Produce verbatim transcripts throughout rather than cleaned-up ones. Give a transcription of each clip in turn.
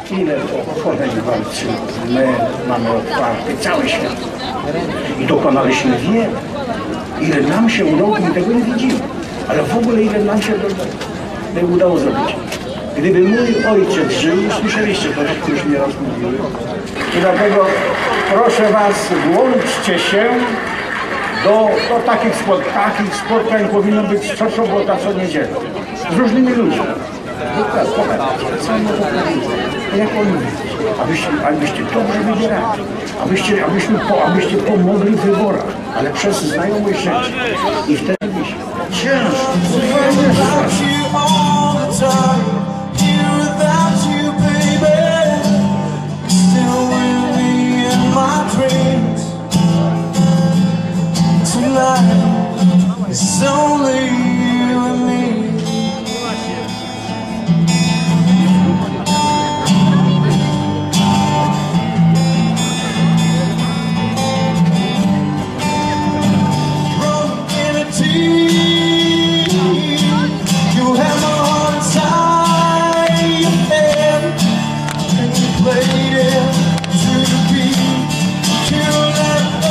ile pokoleń walczyło. My mamy otwarty cały świat i dokonaliśmy wiele. Ile nam się udało, my tego nie widzimy, ale w ogóle ile nam się udało zrobić. Gdyby mój ojciec żył, słyszeliście to, jak już nieraz mówiły, i dlatego proszę was, włączcie się do, do takich, spot, takich spotkań, powinno być co sobota, co niedzielę, z różnymi ludźmi. Jak oni abyście, abyście dobrze wybierali, abyście, abyśmy, po, abyście pomogli w wyborach, ale przez znajomość życia. I wtedy byśmy ciężko, it's only you and me. Broken in a team, you have my heart inside your head, and you played it to the beat. Kill that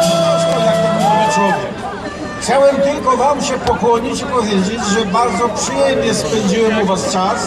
love. Chciałem tylko wam się pokłonić i powiedzieć, że bardzo przyjemnie spędziłem u was czas,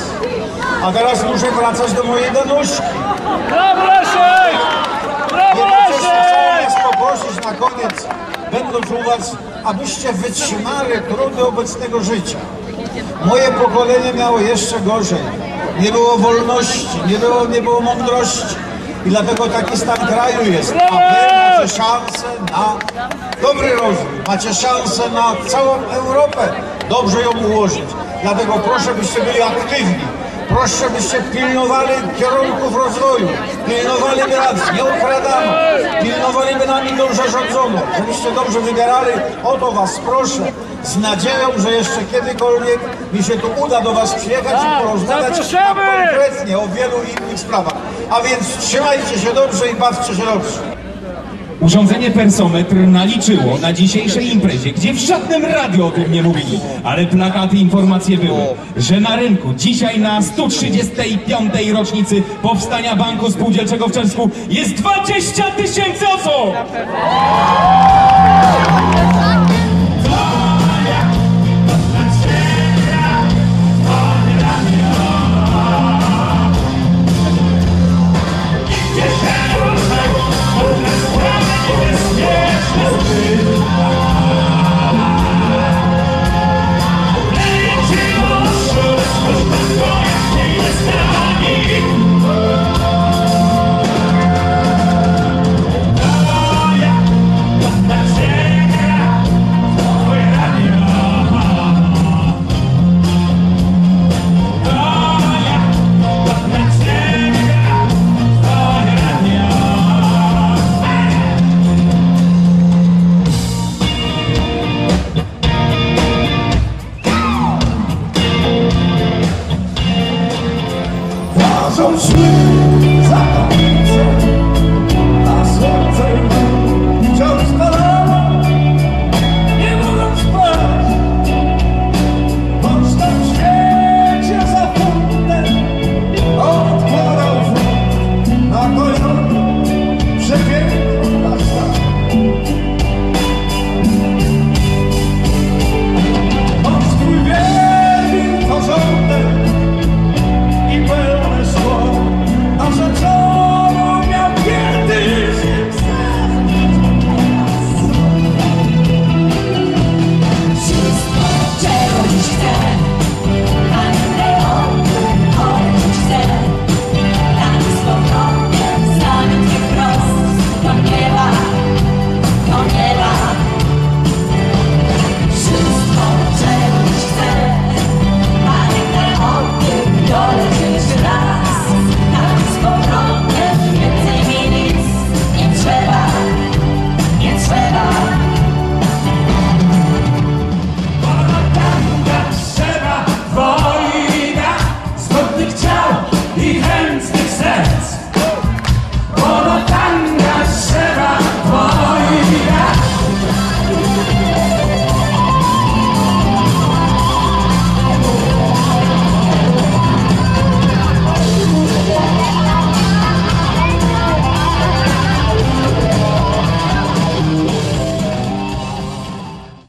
a teraz muszę wracać do mojej Danuśki. Brawo, Leszek! Brawo, Leszek! Chciałem was poprosić na koniec, będąc u was, abyście wytrzymali trudy obecnego życia. Moje pokolenie miało jeszcze gorzej. Nie było wolności, nie było, nie było mądrości. I dlatego taki stan kraju jest. A wy macie szansę na dobry rozwój. Macie szansę na całą Europę dobrze ją ułożyć. Dlatego proszę, byście byli aktywni. Proszę, byście pilnowali kierunków rozwoju. Pilnowali by nas, nie okradano. Pilnowali by nami dobrze rządzono. Żebyście dobrze wybierali. O to was proszę. Z nadzieją, że jeszcze kiedykolwiek mi się tu uda do was przyjechać i porozmawiać konkretnie o wielu innych sprawach. A więc trzymajcie się dobrze i bawcie się dobrze. Urządzenie Persometr naliczyło na dzisiejszej imprezie, gdzie w żadnym radiu o tym nie mówili, ale plakaty, informacje były, że na rynku dzisiaj na sto trzydziestej piątej rocznicy powstania Banku Spółdzielczego w Czerwsku jest dwadzieścia tysięcy osób! Don't swim.